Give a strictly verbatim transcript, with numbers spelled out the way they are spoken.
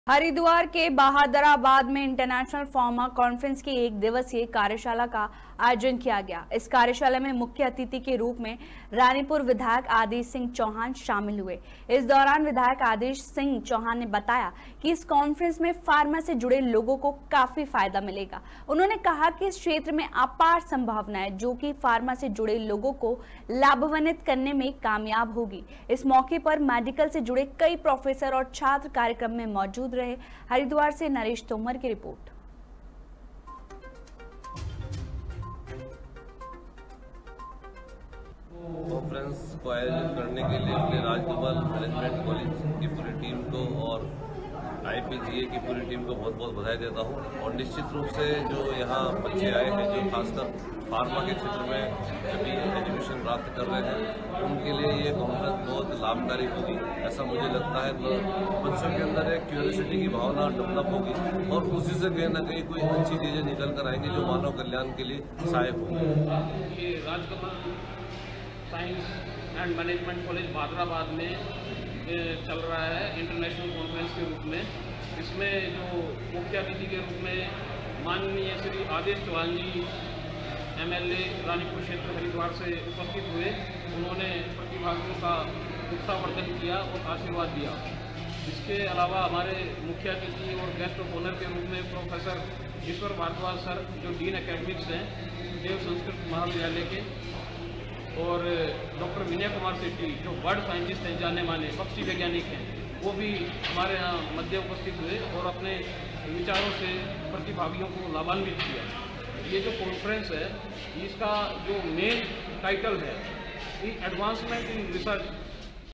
हरिद्वार के बहादुराबाद में international pharma conference की एक दिवसीय कार्यशाला का आयोजन किया गया। इस कार्यशाला में मुख्य अतिथि के रूप में रानीपुर विधायक आदेश सिंह चौहान शामिल हुए। इस दौरान विधायक आदेश सिंह चौहान ने बताया कि इस कॉन्फ्रेंस में फार्मा से जुड़े लोगों को काफी फायदा मिलेगा। उन्होंने कहा कि इस क्षेत्र में अपार संभावना है जो कि फार्मा से जुड़े लोगों को लाभान्वित करने में कामयाब होगी। इस मौके पर मेडिकल से जुड़े कई प्रोफेसर और छात्र कार्यक्रम में मौजूद रहे। हरिद्वार से नरेश तोमर की रिपोर्ट। कॉन्फ्रेंस को आयोजित करने के लिए अपने राजकमल मैनेजमेंट कॉलेज की पूरी टीम को और आईपीजीए की पूरी टीम को बहुत बहुत बधाई देता हूं। और निश्चित रूप से जो यहाँ बच्चे आए हैं जो खासकर फार्मा के क्षेत्र में अभी एजुकेशन प्राप्त कर रहे हैं, उनके लिए ये कॉन्फ्रेंस बहुत लाभकारी होगी ऐसा मुझे लगता है। तो बच्चों के अंदर एक क्यूरियोसिटी की भावना डेवलप होगी और उसी से कहीं ना कहीं कोई अच्छी चीज़ें निकल कर आएंगी जो मानव कल्याण के लिए सहायक होंगी। ये Rajkamal science and management college Bahadurabad में चल रहा है इंटरनेशनल कॉन्फ्रेंस के रूप में। इसमें जो मुख्य अतिथि के रूप में माननीय श्री आदेश चौहान जी एमएलए रानीपुर क्षेत्र हरिद्वार से उपस्थित हुए। उन्होंने प्रतिभागियों का उत्साहवर्धन किया और आशीर्वाद दिया। इसके अलावा हमारे मुख्य अतिथि और गेस्ट ऑफ ऑनर के रूप में प्रोफेसर ईश्वर भारद्वाज सर जो डीन एकेडमिक्स हैं देव संस्कृत महाविद्यालय के, और डॉक्टर विनय कुमार सेठी जो बर्ड साइंटिस्ट हैं, जाने माने पक्षी वैज्ञानिक हैं, वो भी हमारे यहाँ मध्य उपस्थित हुए और अपने विचारों से प्रतिभागियों को लाभान्वित किया। ये जो कॉन्फ्रेंस है इसका जो मेन टाइटल है एडवांसमेंट इन रिसर्च